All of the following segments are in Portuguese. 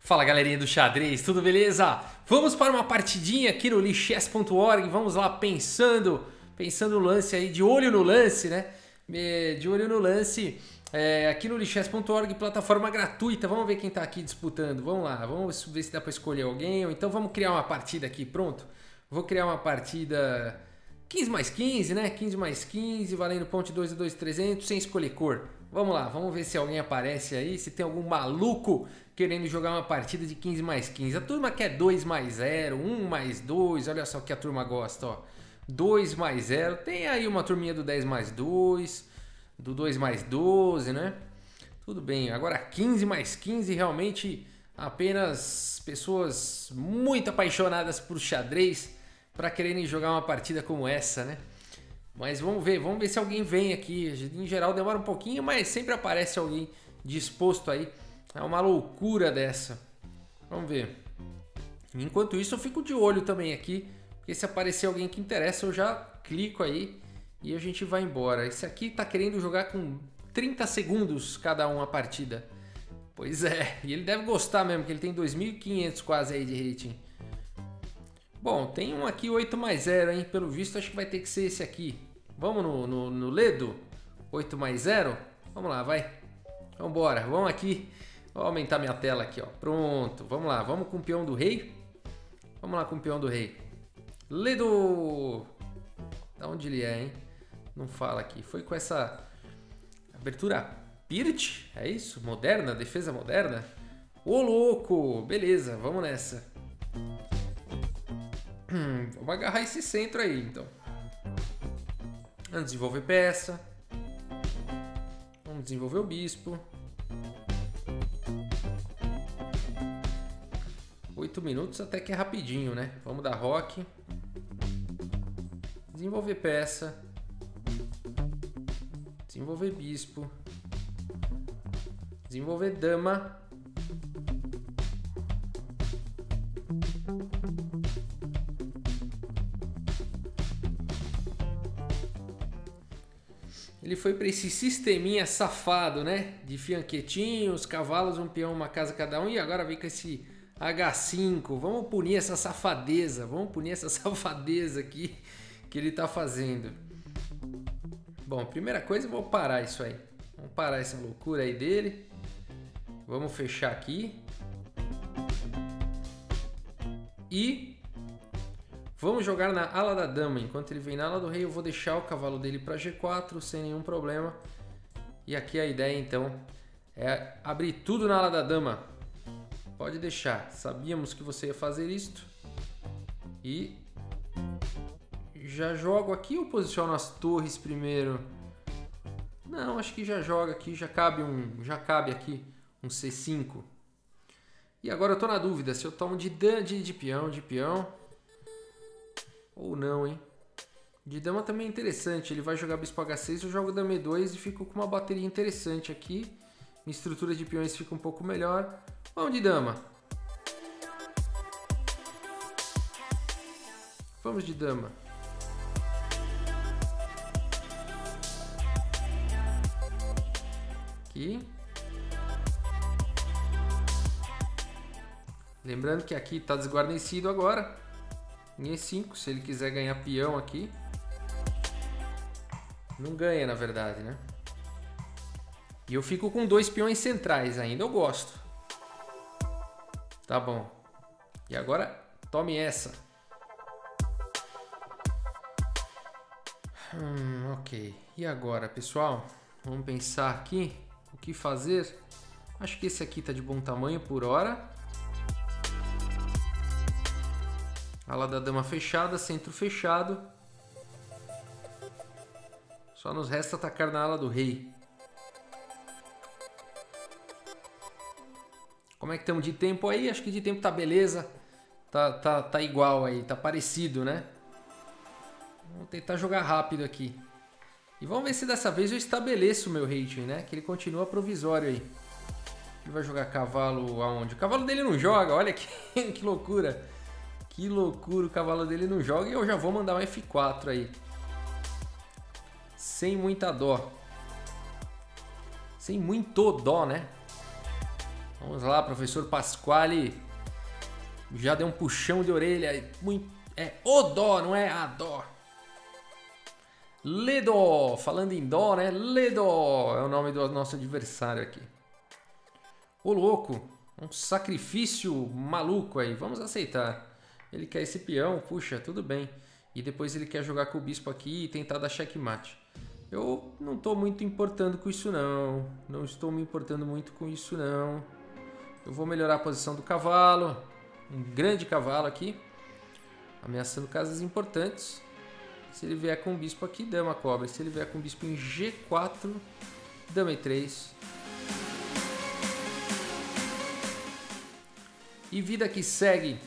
Fala galerinha do xadrez, tudo beleza? Vamos para uma partidinha aqui no lichess.org, vamos lá pensando no lance aí, de olho no lance, né? De olho no lance, aqui no lichess.org, plataforma gratuita, vamos ver quem tá aqui disputando, vamos lá, vamos ver se dá para escolher alguém, ou então vamos criar uma partida aqui, pronto? Vou criar uma partida 15 mais 15, né? 15 mais 15, valendo ponto 2 a 2,300, sem escolher cor. Vamos lá, vamos ver se alguém aparece aí, se tem algum maluco querendo jogar uma partida de 15 mais 15. A turma quer 2 mais 0, 1 mais 2, olha só o que a turma gosta, ó. 2 mais 0, tem aí uma turminha do 10 mais 2, do 2 mais 12, né? Tudo bem, agora 15 mais 15, realmente apenas pessoas muito apaixonadas por xadrez para quererem jogar uma partida como essa, né? Mas vamos ver se alguém vem aqui. Em geral demora um pouquinho, mas sempre aparece alguém disposto aí. É uma loucura dessa. Vamos ver. Enquanto isso eu fico de olho também aqui, porque se aparecer alguém que interessa eu já clico aí e a gente vai embora. Esse aqui tá querendo jogar com 30 segundos cada um a partida. Pois é, e ele deve gostar mesmo, porque ele tem 2.500 quase aí de rating. Bom, tem um aqui 8 mais 0, hein? Pelo visto acho que vai ter que ser esse aqui. Vamos no Ledo? 8 mais 0? Vamos lá, vai. Vambora, vamos aqui. Vou aumentar minha tela aqui, ó. Pronto, vamos lá. Vamos com o peão do rei. Vamos lá com o peão do rei. Ledo! Da onde ele é, hein? Não fala aqui. Foi com essa abertura Pirt? É isso? Moderna? Defesa moderna? Ô, louco! Beleza, vamos nessa. Vamos agarrar esse centro aí, então. Vamos desenvolver peça. Vamos desenvolver o bispo. 8 minutos até que é rapidinho, né? Vamos dar roque. Desenvolver peça. Desenvolver bispo. Desenvolver dama. Ele foi para esse sisteminha safado, né? De fianquetinhos, cavalos, um peão, uma casa cada um. E agora vem com esse H5. Vamos punir essa safadeza. Vamos punir essa safadeza aqui que ele tá fazendo. Bom, primeira coisa, eu vou parar isso aí. Vamos parar essa loucura aí dele. Vamos fechar aqui. E vamos jogar na ala da dama. Enquanto ele vem na ala do rei, eu vou deixar o cavalo dele para G4 sem nenhum problema. E aqui a ideia, então, é abrir tudo na ala da dama. Pode deixar. Sabíamos que você ia fazer isto. E já jogo aqui ou posiciono as torres primeiro? Não, acho que já joga aqui. Já cabe aqui um C5. E agora eu tô na dúvida se eu tomo de peão. Ou não, hein? De dama também é interessante. Ele vai jogar bispo H6, eu jogo dama E2 e fico com uma bateria interessante aqui. Minha estrutura de peões fica um pouco melhor. Vamos de dama. Vamos de dama. Aqui. Lembrando que aqui está desguarnecido agora. Em E5, se ele quiser ganhar peão aqui. Não ganha, na verdade, né? E eu fico com 2 peões centrais ainda, eu gosto. Tá bom. E agora, tome essa. Ok. E agora, pessoal? Vamos pensar aqui o que fazer. Acho que esse aqui tá de bom tamanho por hora. Ala da dama fechada, centro fechado. Só nos resta atacar na ala do rei. Como é que estamos de tempo aí? Acho que de tempo tá beleza. Tá igual aí, tá parecido, né? Vamos tentar jogar rápido aqui. E vamos ver se dessa vez eu estabeleço o meu rating, né? Que ele continua provisório aí. Ele vai jogar cavalo aonde? O cavalo dele não joga, olha que loucura. Que loucura, o cavalo dele não joga e eu já vou mandar um F4 aí. Sem muita dó. Sem muito dó, né? Vamos lá, professor Pasquale. Já deu um puxão de orelha. É o dó, não é a dó. Ledó. Falando em dó, né? Ledó é o nome do nosso adversário aqui. Ô, louco. Um sacrifício maluco aí. Vamos aceitar. Ele quer esse peão. Puxa, tudo bem. E depois ele quer jogar com o bispo aqui e tentar dar checkmate. Eu não estou muito importando com isso, não. Não estou me importando muito com isso, não. Eu vou melhorar a posição do cavalo. Um grande cavalo aqui. Ameaçando casas importantes. Se ele vier com o bispo aqui, dama cobre. Se ele vier com o bispo em G4, dama E3. E vida que segue.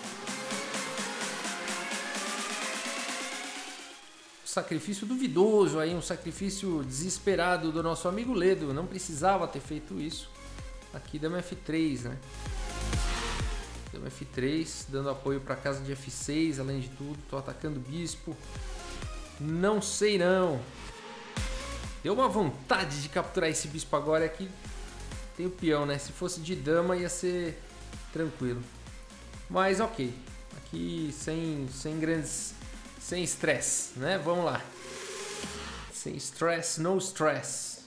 Sacrifício duvidoso aí, um sacrifício desesperado do nosso amigo Ledo. Não precisava ter feito isso. Aqui dama F3, né? Dama F3, dando apoio para a casa de F6, além de tudo. Tô atacando o bispo. Não sei não. Deu uma vontade de capturar esse bispo agora. Aqui tem o peão, né? Se fosse de dama ia ser tranquilo. Mas ok. Aqui sem grandes... Sem estresse, né? Vamos lá. Sem stress, no stress.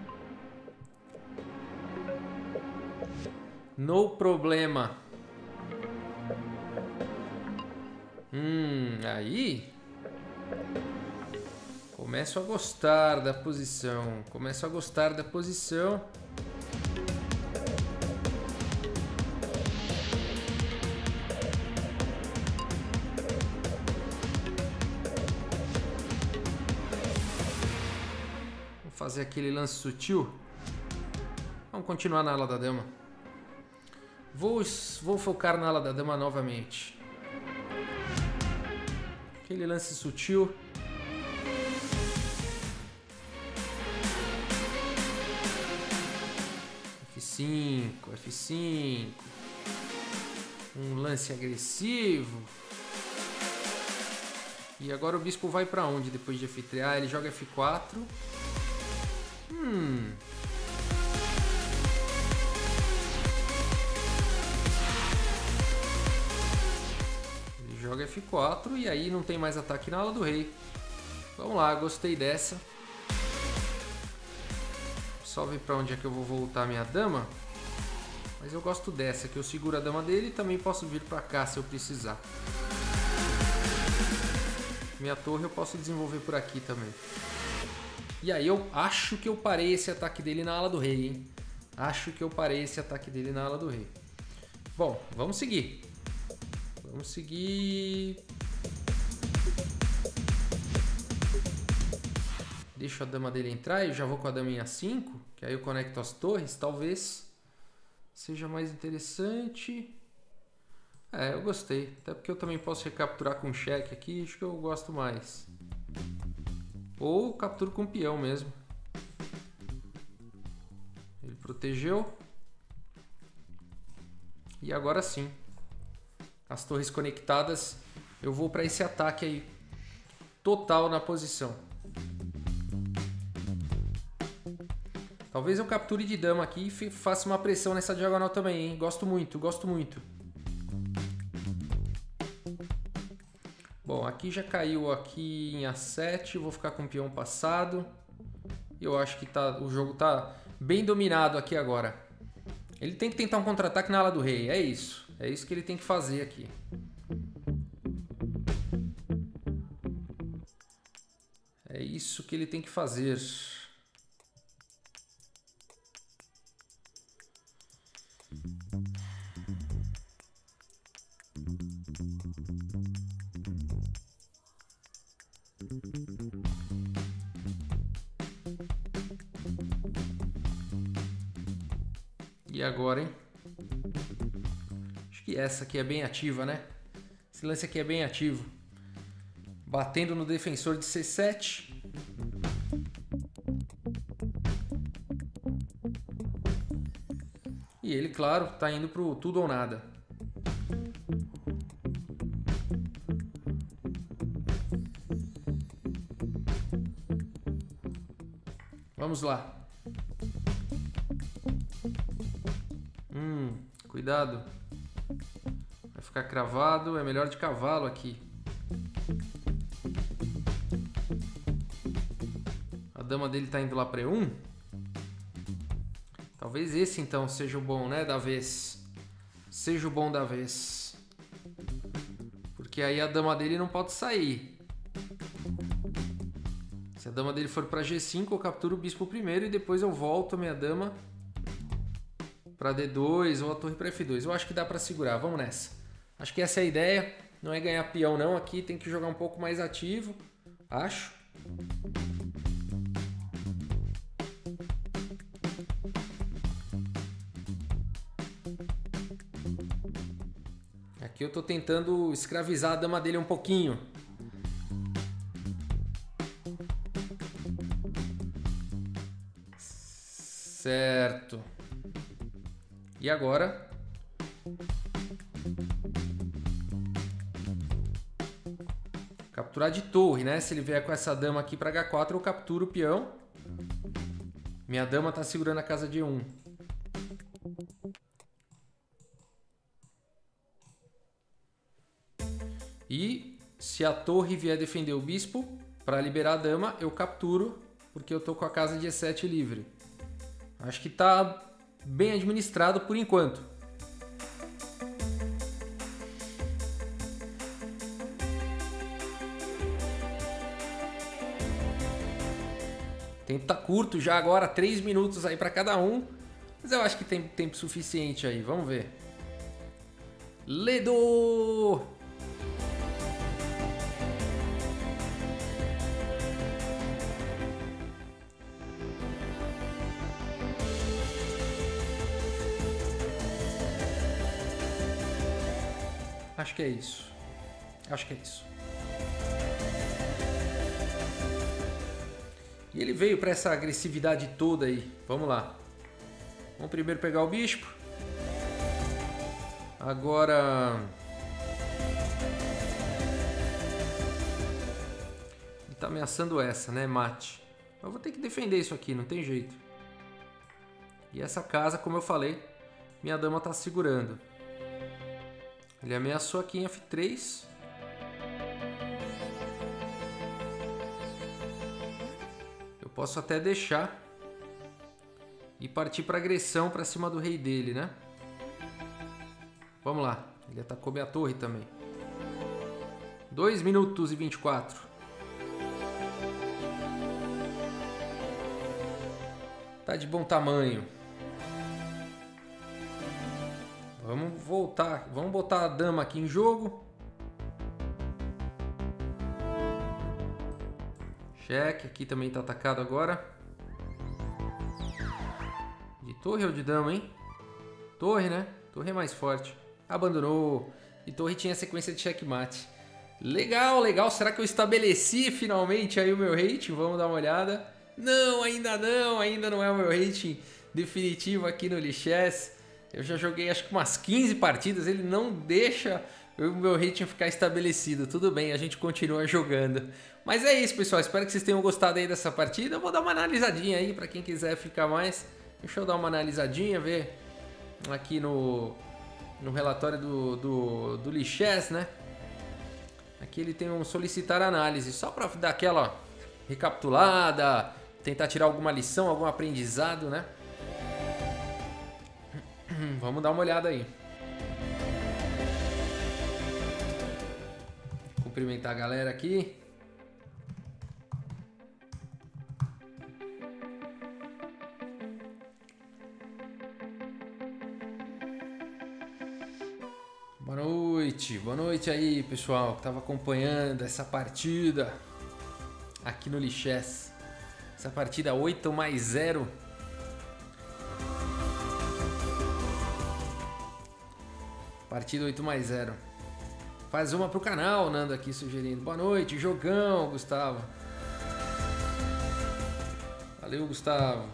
No problema. Aí... Começo a gostar da posição. Começo a gostar da posição. Fazer aquele lance sutil. Vamos continuar na ala da dama. Vou focar na ala da dama novamente. Aquele lance sutil. F5, F5. Um lance agressivo. E agora o bispo vai para onde depois de F3? Ah, ele joga F4. Ele joga F4 e aí não tem mais ataque na ala do rei. Vamos lá, gostei dessa. Só ver para onde é que eu vou voltar minha dama. Mas eu gosto dessa, que eu seguro a dama dele e também posso vir para cá se eu precisar. Minha torre eu posso desenvolver por aqui também. E aí eu acho que eu parei esse ataque dele na ala do rei, hein? Acho que eu parei esse ataque dele na ala do rei. Bom, vamos seguir. Vamos seguir. Deixo a dama dele entrar e eu já vou com a dama em A5, que aí eu conecto as torres, talvez seja mais interessante. É, eu gostei. Até porque eu também posso recapturar com cheque aqui, acho que eu gosto mais. Ou capturo com peão mesmo. Ele protegeu. E agora sim. As torres conectadas. Eu vou para esse ataque aí. Total na posição. Talvez eu capture de dama aqui e faça uma pressão nessa diagonal também, hein? Gosto muito, gosto muito. Bom, aqui já caiu aqui em A7, vou ficar com o peão passado. Eu acho que o jogo tá bem dominado aqui agora. Ele tem que tentar um contra-ataque na ala do rei, é isso. É isso que ele tem que fazer aqui. É isso que ele tem que fazer. E agora, hein? Acho que essa aqui é bem ativa, né? Esse lance aqui é bem ativo. Batendo no defensor de C7. E ele, claro, tá indo pro tudo ou nada. Vamos lá. Cuidado. Vai ficar cravado. É melhor de cavalo aqui. A dama dele tá indo lá para E1. Talvez esse então seja o bom, né? Da vez. Seja o bom da vez. Porque aí a dama dele não pode sair. Se a dama dele for para G5, eu capturo o bispo primeiro e depois eu volto a minha dama para D2 ou a torre para F2. Eu acho que dá para segurar. Vamos nessa. Acho que essa é a ideia. Não é ganhar peão não. Aqui tem que jogar um pouco mais ativo. Acho. Aqui eu tô tentando escravizar a dama dele um pouquinho. Certo. E agora? Capturar de torre, né? Se ele vier com essa dama aqui para H4, eu capturo o peão. Minha dama tá segurando a casa de E1. E se a torre vier defender o bispo, para liberar a dama, eu capturo, porque eu tô com a casa de E7 livre. Acho que tá bem administrado por enquanto. O tempo tá curto já agora, 3 minutos aí para cada um. Mas eu acho que tem tempo suficiente aí, vamos ver. Ledo! Acho que é isso. Acho que é isso. E ele veio para essa agressividade toda aí. Vamos lá. Vamos primeiro pegar o bispo. Agora... ele tá ameaçando essa, né? Mate. Eu vou ter que defender isso aqui, não tem jeito. E essa casa, como eu falei, minha dama tá segurando. Ele ameaçou aqui em F3. Eu posso até deixar e partir para agressão para cima do rei dele, né? Vamos lá. Ele atacou minha torre também. 2 minutos e 24. Tá de bom tamanho. Vamos voltar. Vamos botar a dama aqui em jogo. Cheque. Aqui também tá atacado agora. De torre ou de dama, hein? Torre, né? Torre é mais forte. Abandonou. E torre tinha sequência de checkmate. Legal, legal. Será que eu estabeleci finalmente aí o meu rating? Vamos dar uma olhada. Não, ainda não. Ainda não é o meu rating definitivo aqui no Lichess. Eu já joguei acho que umas 15 partidas. Ele não deixa o meu rating ficar estabelecido. Tudo bem, a gente continua jogando. Mas é isso, pessoal. Espero que vocês tenham gostado aí dessa partida. Eu vou dar uma analisadinha aí para quem quiser ficar mais. Deixa eu dar uma analisadinha, ver aqui no relatório do Lichess, né? Aqui ele tem um solicitar análise, só para dar aquela recapitulada, tentar tirar alguma lição, algum aprendizado, né? Vamos dar uma olhada aí. Cumprimentar a galera aqui. Boa noite aí, pessoal, que estava acompanhando essa partida aqui no Lichess. Essa partida 8+0. Partida 8+0. Faz uma pro canal, Nando aqui sugerindo. Boa noite, jogão, Gustavo. Valeu, Gustavo.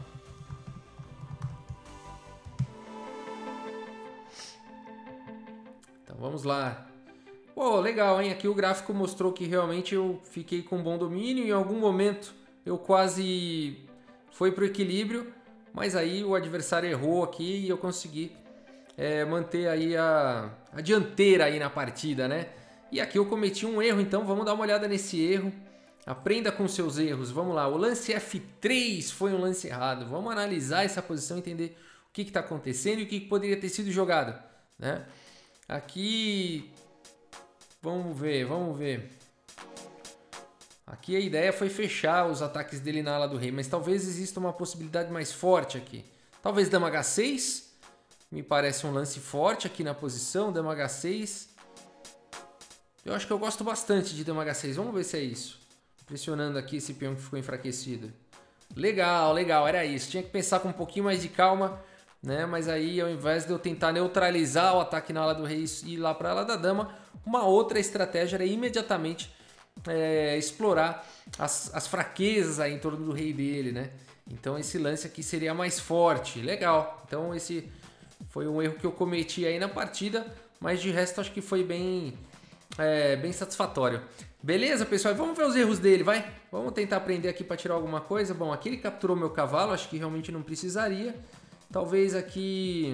Então vamos lá. Pô, legal, hein? Aqui o gráfico mostrou que realmente eu fiquei com bom domínio. Em algum momento eu quase fui pro equilíbrio, mas aí o adversário errou aqui e eu consegui manter aí a dianteira aí na partida, né? E aqui eu cometi um erro, então vamos dar uma olhada nesse erro. Aprenda com seus erros. Vamos lá, o lance F3 foi um lance errado. Vamos analisar essa posição, entender o que está acontecendo e o que poderia ter sido jogado, né? Aqui, vamos ver. Aqui a ideia foi fechar os ataques dele na ala do rei, mas talvez exista uma possibilidade mais forte aqui. Talvez dama H6, me parece um lance forte aqui na posição, dama H6. Eu acho que eu gosto bastante de dama H6, vamos ver se é isso. Pressionando aqui esse peão que ficou enfraquecido. Legal, era isso. Tinha que pensar com um pouquinho mais de calma, né? Mas aí, ao invés de eu tentar neutralizar o ataque na ala do rei e ir lá para a ala da dama, uma outra estratégia era imediatamente explorar as fraquezas aí em torno do rei dele, né? Então esse lance aqui seria mais forte. Legal. Então esse foi um erro que eu cometi aí na partida, mas de resto acho que foi bem satisfatório. Beleza, pessoal? Vamos ver os erros dele, vai? Vamos tentar aprender aqui para tirar alguma coisa. Bom, aqui ele capturou meu cavalo, acho que realmente não precisaria. Talvez aqui...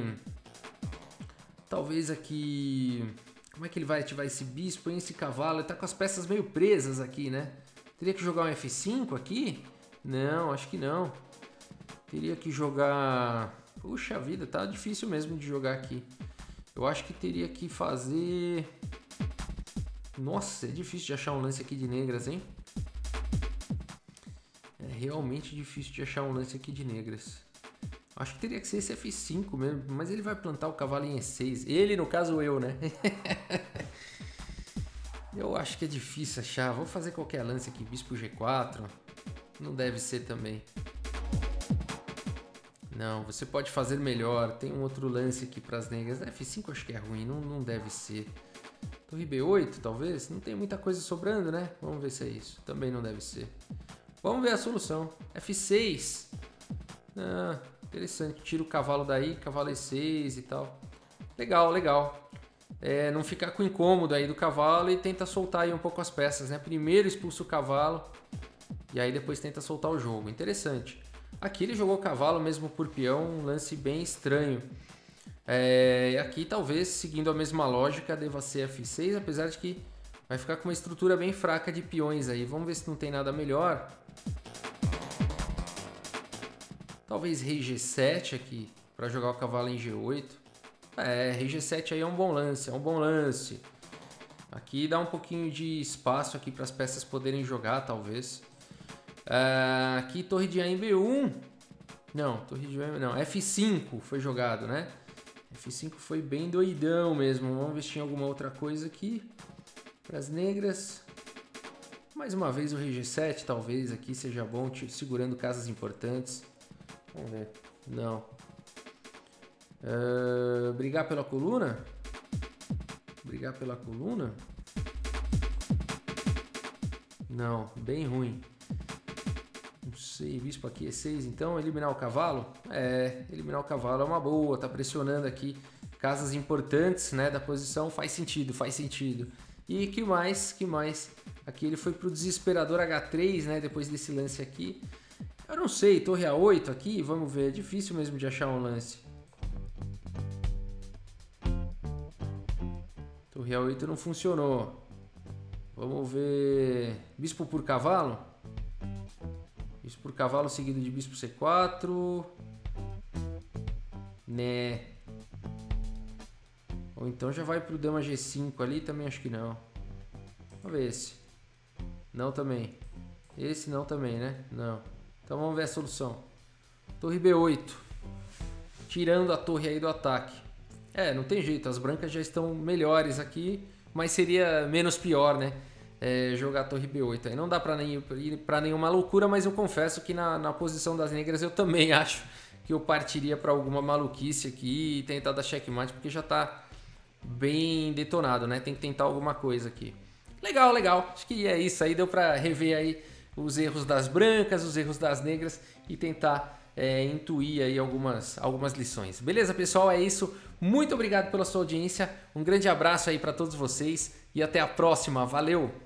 Como é que ele vai ativar esse bispo, hein? Esse cavalo? Ele tá com as peças meio presas aqui, né? Teria que jogar um F5 aqui? Não, acho que não. Teria que jogar... Puxa vida, tá difícil mesmo de jogar aqui. Eu acho que teria que fazer... Nossa, é difícil de achar um lance aqui de negras, hein? É realmente difícil de achar um lance aqui de negras. Acho que teria que ser esse F5 mesmo, mas ele vai plantar o cavalo em E6. Ele, no caso, eu, né? Eu acho que é difícil achar. Vou fazer qualquer lance aqui. Bispo G4. Não deve ser também. Não, você pode fazer melhor. Tem um outro lance aqui para as negras. F5 acho que é ruim, não deve ser. Torre B8, talvez? Não tem muita coisa sobrando, né? Vamos ver se é isso. Também não deve ser. Vamos ver a solução. F6. Ah, interessante. Tira o cavalo daí, cavalo E6 e tal. Legal, legal. Não ficar com incômodo aí do cavalo e tenta soltar aí um pouco as peças, né? Primeiro expulsa o cavalo e aí depois tenta soltar o jogo. Interessante. Aqui ele jogou cavalo mesmo por peão, um lance bem estranho. Aqui talvez, seguindo a mesma lógica, deva ser F6, apesar de que vai ficar com uma estrutura bem fraca de peões aí. Vamos ver se não tem nada melhor. Talvez rei G7 aqui, para jogar o cavalo em G8. Rei G7 aí é um bom lance, Aqui dá um pouquinho de espaço aqui para as peças poderem jogar, talvez. Aqui torre de A em B1. Não, torre de A não, F5 foi jogado, né? F5 foi bem doidão mesmo. Vamos ver se tinha alguma outra coisa aqui para as negras. Mais uma vez o rei G7 talvez aqui seja bom, segurando casas importantes. Vamos ver. Não. Brigar pela coluna? Brigar pela coluna? Não, bem ruim. Não sei, bispo aqui E6, então eliminar o cavalo? Eliminar o cavalo é uma boa, tá pressionando aqui casas importantes, né, da posição, faz sentido. E que mais? Aqui ele foi pro desesperador H3, né, depois desse lance aqui. Eu não sei, torre A8 aqui, vamos ver, é difícil mesmo de achar um lance. Torre A8 não funcionou. Vamos ver, bispo por cavalo? Bispo por cavalo seguido de bispo C4. Né. Ou então já vai pro dama G5 ali, também acho que não. Vamos ver esse. Não também. Esse não também, né? Não. Então vamos ver a solução. Torre B8. Tirando a torre aí do ataque. Não tem jeito, as brancas já estão melhores aqui, mas seria menos pior, né? Jogar a torre B8 aí. Não dá pra ir pra nenhuma loucura, mas eu confesso que na posição das negras eu também acho que eu partiria pra alguma maluquice aqui e tentar dar checkmate, porque já tá bem detonado, né? Tem que tentar alguma coisa aqui. Legal, legal. Acho que é isso aí. Deu pra rever aí os erros das brancas, os erros das negras e tentar intuir aí algumas lições. Beleza, pessoal? É isso. Muito obrigado pela sua audiência. Um grande abraço aí pra todos vocês e até a próxima. Valeu!